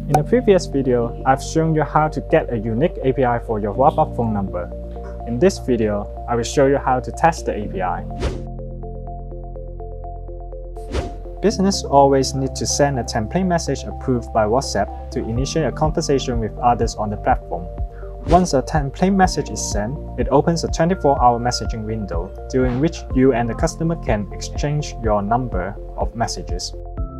In the previous video, I've shown you how to get a unique API for your WhatsApp phone number. In this video, I will show you how to test the API. Business always need to send a template message approved by WhatsApp to initiate a conversation with others on the platform. Once a template message is sent, it opens a 24-hour messaging window during which you and the customer can exchange your number of messages.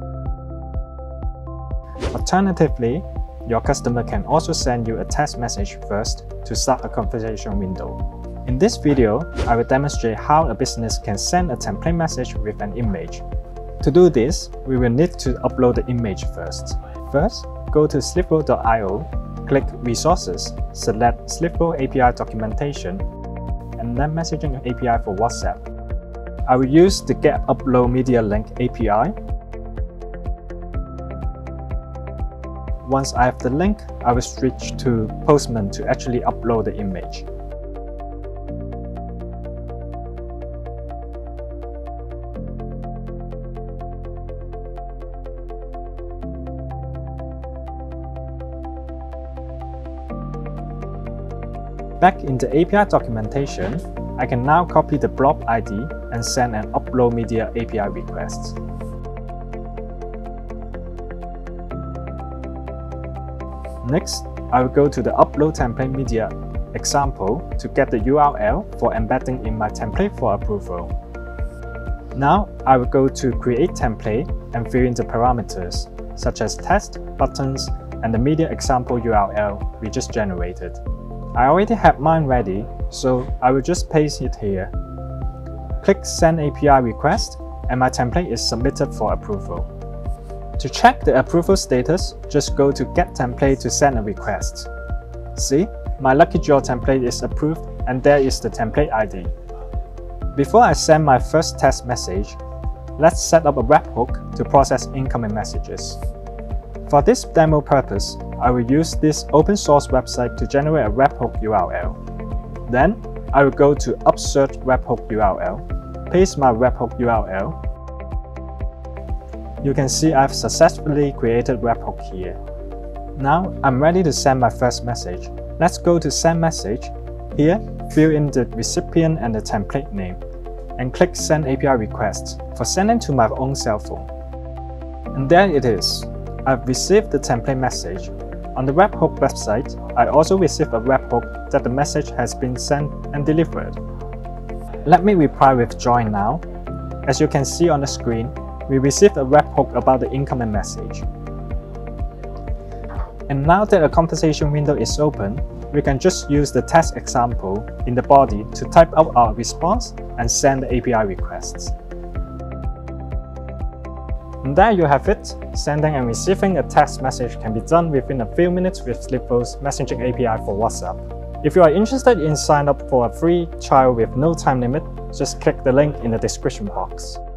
Alternatively, your customer can also send you a text message first to start a conversation window. In this video, I will demonstrate how a business can send a template message with an image. To do this, we will need to upload the image first. First, go to SleekFlow.io, click Resources, select SleekFlow API Documentation, and then Messaging API for WhatsApp. I will use the Get Upload Media Link API. Once I have the link, I will switch to Postman to actually upload the image. Back in the API documentation, I can now copy the blob ID and send an Upload Media API request. Next, I will go to the Upload Template Media example to get the URL for embedding in my template for approval. Now, I will go to Create Template and fill in the parameters, such as text, buttons, and the media example URL we just generated. I already have mine ready, so I will just paste it here. Click Send API Request, and my template is submitted for approval. To check the approval status, just go to Get Template to send a request. See, my Lucky Draw template is approved, and there is the template ID. Before I send my first test message, let's set up a webhook to process incoming messages. For this demo purpose, I will use this open source website to generate a webhook URL. Then, I will go to Upsearch Webhook URL, paste my webhook URL. You can see I've successfully created webhook here. Now, I'm ready to send my first message. Let's go to Send Message. Here, fill in the recipient and the template name, and click Send API Request for sending to my own cell phone. And there it is. I've received the template message. On the Webhook website, I also received a webhook that the message has been sent and delivered. Let me reply with Join now. As you can see on the screen, we received a webhook about the incoming message. And now that a conversation window is open, we can just use the text example in the body to type out our response and send the API requests. And there you have it. Sending and receiving a text message can be done within a few minutes with SleekFlow's messaging API for WhatsApp. If you are interested in signing up for a free trial with no time limit, just click the link in the description box.